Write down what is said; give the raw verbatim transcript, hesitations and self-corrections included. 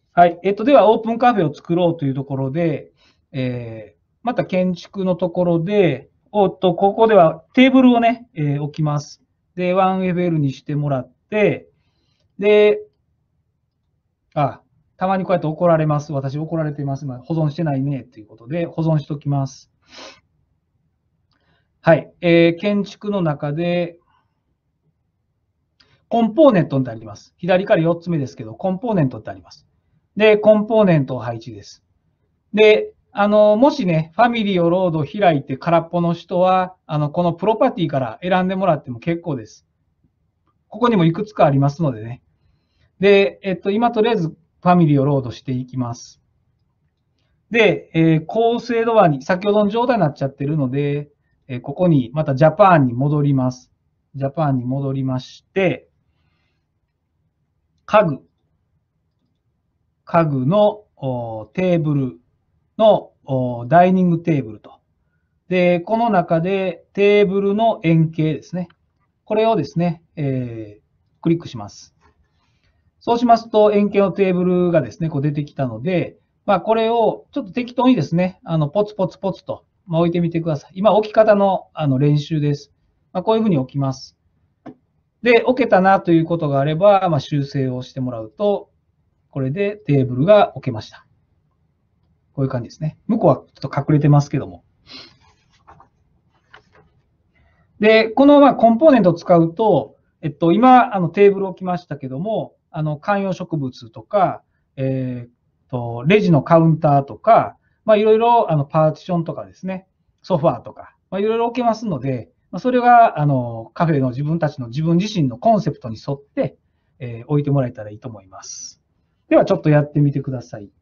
はい。えっと、では、オープンカフェを作ろうというところで、えー、また建築のところで、おっと、ここではテーブルをね、えー置きます。で、ワンエフエル にしてもらって、で、あ、たまにこうやって怒られます。私怒られています。今保存してないね。ということで、保存しておきます。はい。えー、建築の中で、コンポーネントってあります。左からよっつめですけど、コンポーネントってあります。で、コンポーネントを配置です。で、あの、もしね、ファミリーをロード開いて空っぽの人は、あの、このプロパティから選んでもらっても結構です。ここにもいくつかありますのでね。で、えっと、今とりあえずファミリーをロードしていきます。で、えー、構成ドアに、先ほどの状態になっちゃってるので、えーここにまたジャパンに戻ります。ジャパンに戻りまして、家具、家具のテーブルのダイニングテーブルと。で、この中でテーブルの円形ですね。これをですね、えー、クリックします。そうしますと、円形のテーブルがですね、こう出てきたので、まあ、これをちょっと適当にですね、あの、ポツポツポツと、まあ、置いてみてください。今、置き方のあの練習です。まあ、こういうふうに置きます。で、置けたなということがあれば、まあ、修正をしてもらうと、これでテーブルが置けました。こういう感じですね。向こうはちょっと隠れてますけども。で、このまあコンポーネントを使うと、えっと、今、あのテーブルを置きましたけども、あの観葉植物とか、えー、っと、レジのカウンターとか、まあ、いろいろあのパーティションとかですね、ソファーとか、まあ、いろいろ置けますので、まあ、それがあのカフェの自分たちの自分自身のコンセプトに沿って、えー、置いてもらえたらいいと思います。では、ちょっとやってみてください。